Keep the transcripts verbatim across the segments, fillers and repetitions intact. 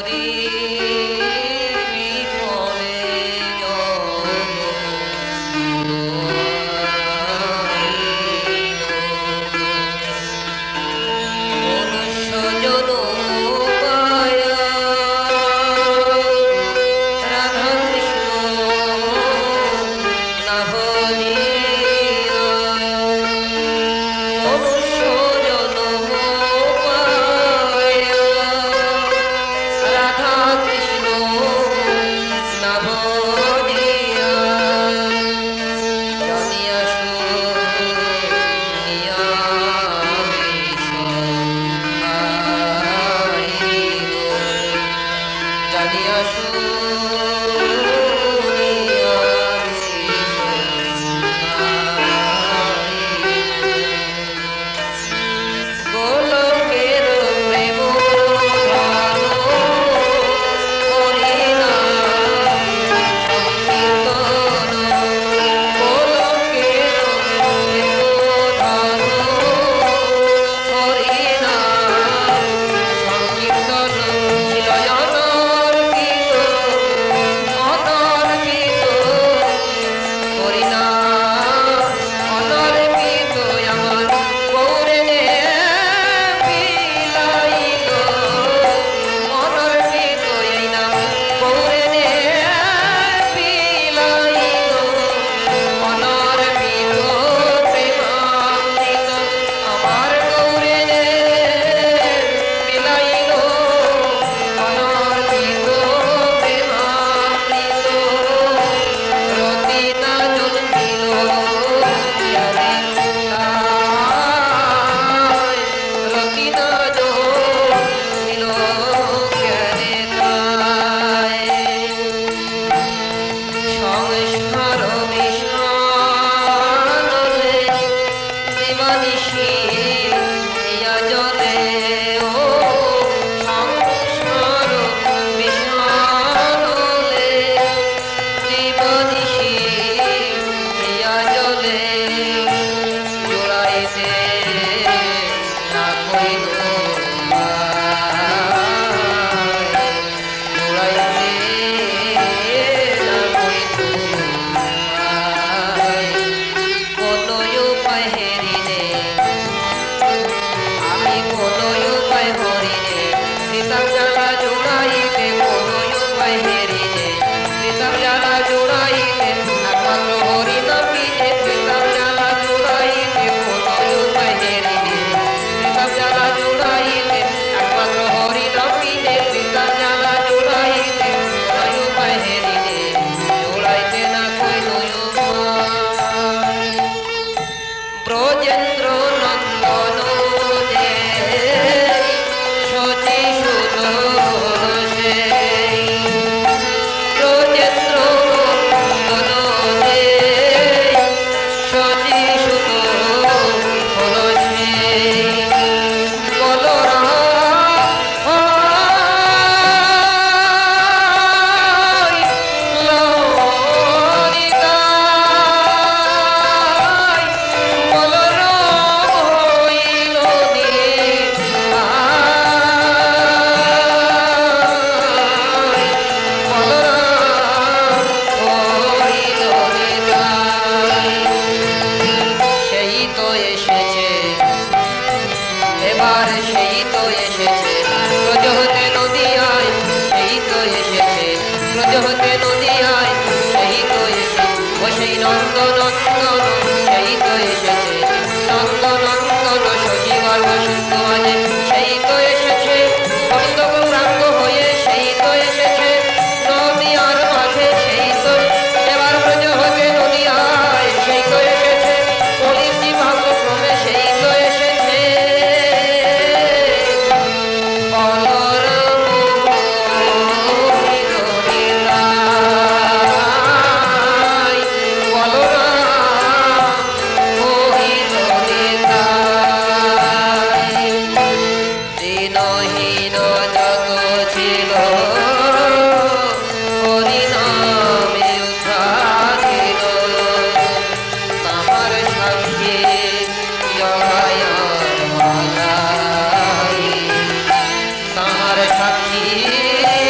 साक्षी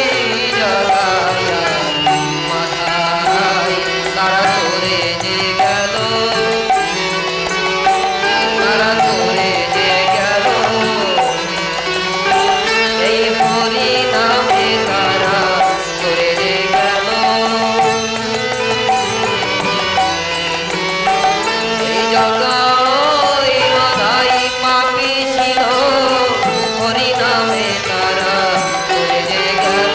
নামে তারা চলে যে গেল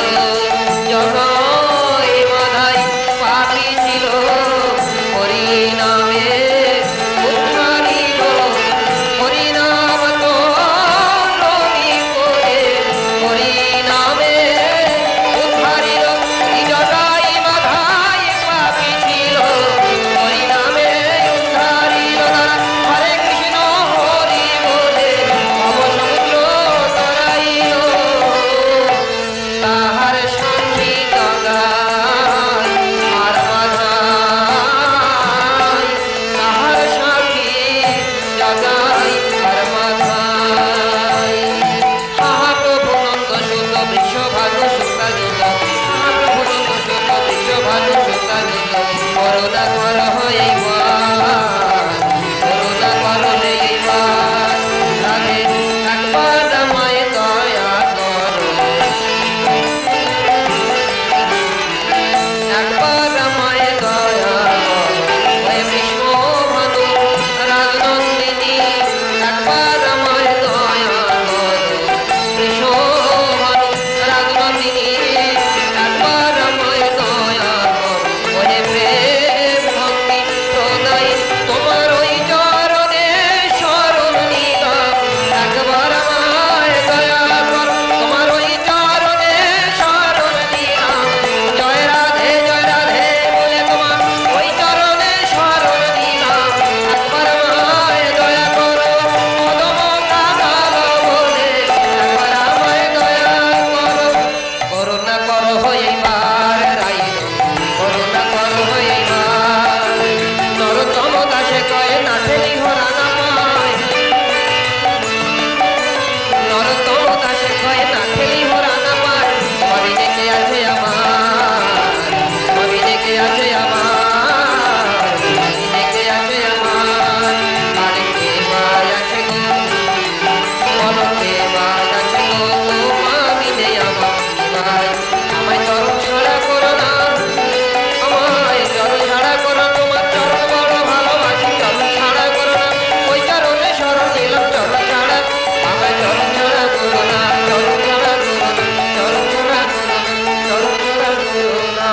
জনই মাধাই পাপি ছিল হরি নামে উদ্ধারিল হরি নাম তো রবি করে হরি নামে উদ্ধারিল জটাই মাধাই পাপি ছিল হরি নামে উদ্ধারিল হরে কৃষ্ণ হরি বলে অবসমুদ্র তরাইল তাহার সঙ্গী জগাই আর মাধাই তাহার সঙ্গী জগাই আর মাধাই মহাপ্রভু নন্দ সুত বৃষভানু শুক্লাযুত মহাপ্রভু নন্দ সুত বৃষভানু শুক্লাযুত করুণা কর এইবার করুণা কর এইবার রাধে একবার আমায় দয়া কর একবার আমায় দয়া কর হে কৃষ্ণ ভানু রাজনন্দিনী একবার আমায় দয়া কর কৃষ্ণ ভানু রাজনন্দিনী একবার আমায় দয়া কর ওরে প্রেম ভক্তি প্রদায়ী তোমার ওই চরণে শরণ নিলাম একবার আমায় দয়া কর তোমার ওই চরণে শরণ নিলাম জয় রাধে জয় রাধে বলে তোমার ওই চরণে শরণ নিলাম একবার আমায় দয়া করো কদম কাদাল বলে একবার আমায় দয়া করো করুণা করো এইবার রাই করুণা করো এইবার নরোত্তম দাসে কয়ে নাটেলি হরা নামায় নরোত্তম দাসে কয়ে নাটেলি হরা নামায় ভাবি দেখে আছে আমার ভাবি দেখে আছে আমার ভাবি দেখে আছে আমার আরে কে ভাই আছে গো বলো কে ভাই আছে গো আমি নেই আমার ভাই আমায় চরণ ছাড়া করো না আমায় চরণ ছাড়া করো তোমার চরণ বড় ভালোবাসি চরণ ছাড়া করো না ওই চরণে শরণ নিলাম চরণ ছাড়া আমায় চরণ ছাড়া করো না চরণ ছাড়া করো না চরণ ছাড়া করো না চরণ ছাড়া করো না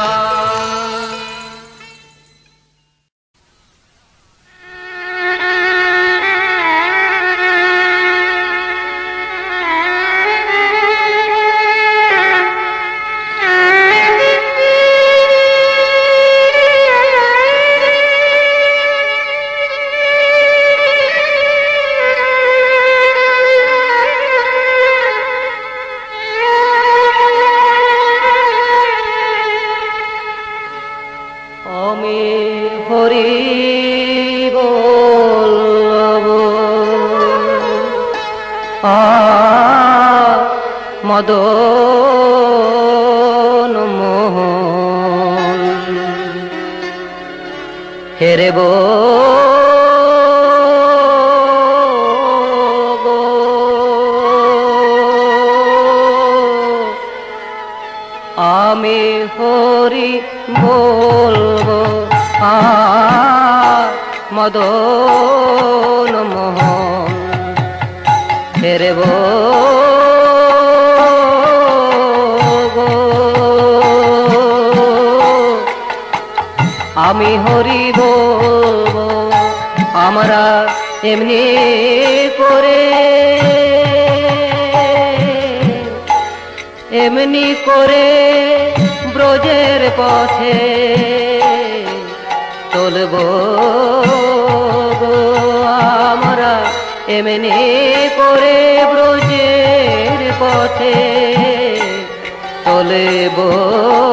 আমি হরি বলবো আ মদন মোহন হেরে বো আমি হরি বলবো আ মদন মোহন হেরে বো আমি হরি বলবো আমরা এমনি করে এমনি করে ব্রজের পথে চলবো আমরা এমনি করে ব্রজের পথে চলবো